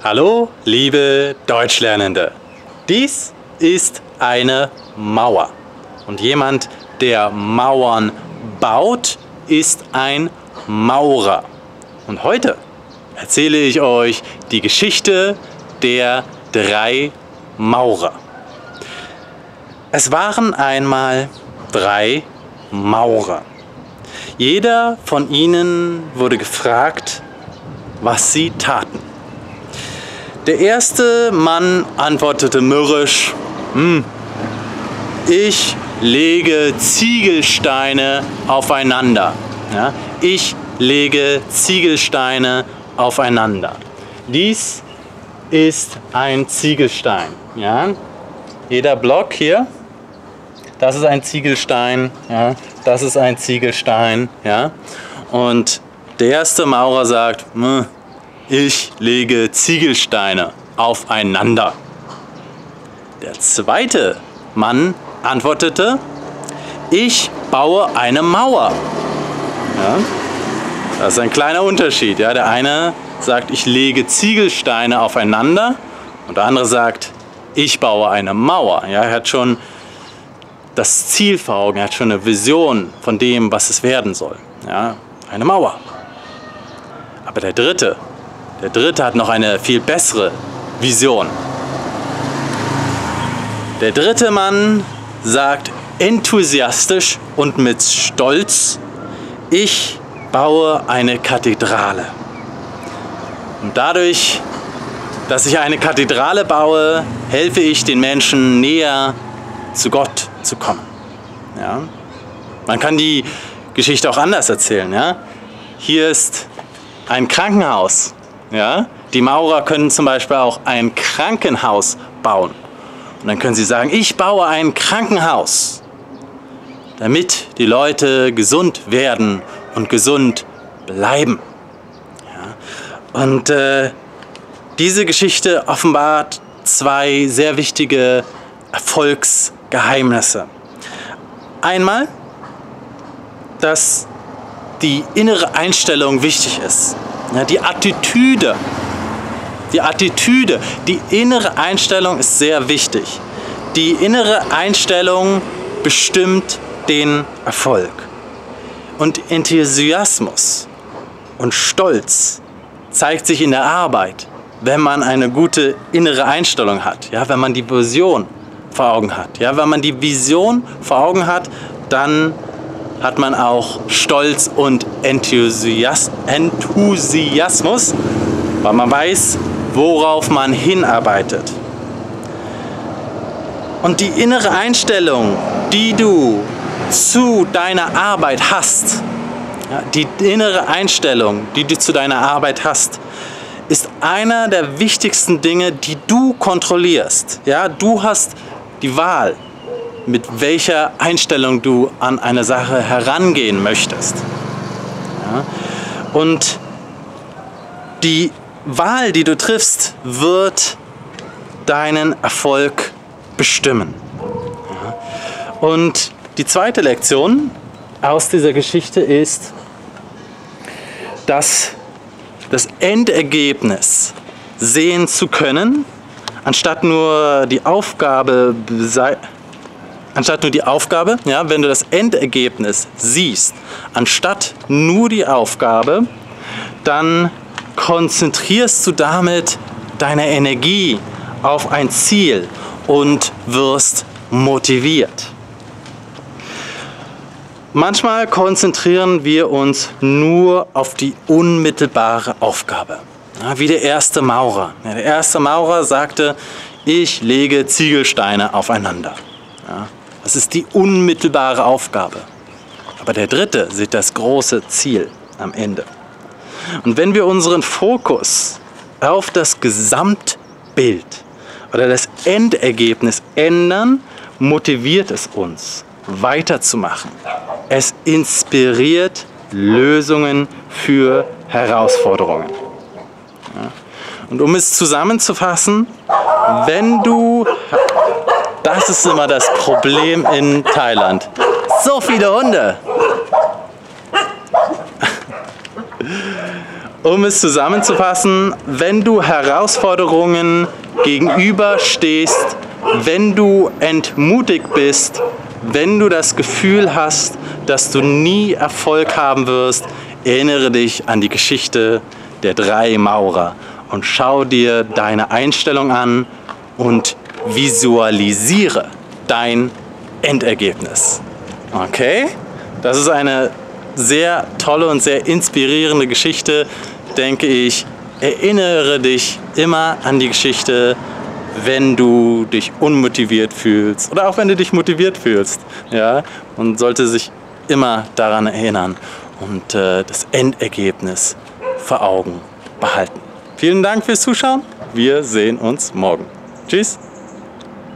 Hallo, liebe Deutschlernende. Dies ist eine Mauer. Und jemand, der Mauern baut, ist ein Maurer. Und heute erzähle ich euch die Geschichte der 3 Maurer. Es waren einmal 3 Maurer. Jeder von ihnen wurde gefragt, was sie taten. Der erste Mann antwortete mürrisch: Ich lege Ziegelsteine aufeinander. Ja, ich lege Ziegelsteine aufeinander. Dies ist ein Ziegelstein. Ja? Jeder Block hier, das ist ein Ziegelstein. Ja? Das ist ein Ziegelstein. Ja? Und der erste Maurer sagt: Ich lege Ziegelsteine aufeinander. Der zweite Mann antwortete: Ich baue eine Mauer. Ja? Das ist ein kleiner Unterschied. Ja? Der eine sagt, ich lege Ziegelsteine aufeinander, und der andere sagt, ich baue eine Mauer. Ja? Er hat schon das Ziel vor Augen, er hat schon eine Vision von dem, was es werden soll. Ja? Eine Mauer. Aber der Dritte hat noch eine viel bessere Vision. Der dritte Mann sagt enthusiastisch und mit Stolz: Ich baue eine Kathedrale. Und dadurch, dass ich eine Kathedrale baue, helfe ich den Menschen näher zu Gott zu kommen. Ja? Man kann die Geschichte auch anders erzählen. Ja? Hier ist ein Krankenhaus. Ja? Die Maurer können zum Beispiel auch ein Krankenhaus bauen. Und dann können sie sagen, ich baue ein Krankenhaus, damit die Leute gesund werden und gesund bleiben. Ja? Und diese Geschichte offenbart 2 sehr wichtige Erfolgsgeheimnisse. Einmal, dass die innere Einstellung wichtig ist. Ja, die Attitüde, die innere Einstellung ist sehr wichtig. Die innere Einstellung bestimmt den Erfolg. Und Enthusiasmus und Stolz zeigt sich in der Arbeit, wenn man eine gute innere Einstellung hat, ja, wenn man die Vision vor Augen hat. Ja, wenn man die Vision vor Augen hat, dann hat man auch Stolz und Enthusiasmus, weil man weiß, worauf man hinarbeitet. Und die innere Einstellung, die du zu deiner Arbeit hast, ja, die innere Einstellung, die du zu deiner Arbeit hast, ist einer der wichtigsten Dinge, die du kontrollierst. Ja, du hast die Wahl, mit welcher Einstellung du an eine Sache herangehen möchtest. Ja? Und die Wahl, die du triffst, wird deinen Erfolg bestimmen. Ja? Und die zweite Lektion aus dieser Geschichte ist, dass das Endergebnis sehen zu können, anstatt nur die Aufgabe, ja, wenn du das Endergebnis siehst, anstatt nur die Aufgabe, dann konzentrierst du damit deine Energie auf ein Ziel und wirst motiviert. Manchmal konzentrieren wir uns nur auf die unmittelbare Aufgabe. Ja, wie der erste Maurer. Ja, der erste Maurer sagte, ich lege Ziegelsteine aufeinander. Ja, das ist die unmittelbare Aufgabe. Aber der dritte sieht das große Ziel am Ende. Und wenn wir unseren Fokus auf das Gesamtbild oder das Endergebnis ändern, motiviert es uns, weiterzumachen. Es inspiriert Lösungen für Herausforderungen. Ja. Und um es zusammenzufassen, das ist immer das Problem in Thailand. So viele Hunde. Um es zusammenzufassen, wenn du Herausforderungen gegenüberstehst, wenn du entmutigt bist, wenn du das Gefühl hast, dass du nie Erfolg haben wirst, erinnere dich an die Geschichte der 3 Maurer und schau dir deine Einstellung an und visualisiere dein Endergebnis. Okay? Das ist eine sehr tolle und sehr inspirierende Geschichte, denke ich. Erinnere dich immer an die Geschichte, wenn du dich unmotiviert fühlst oder auch wenn du dich motiviert fühlst. Ja? Man sollte sich immer daran erinnern und das Endergebnis vor Augen behalten. Vielen Dank fürs Zuschauen. Wir sehen uns morgen. Tschüss.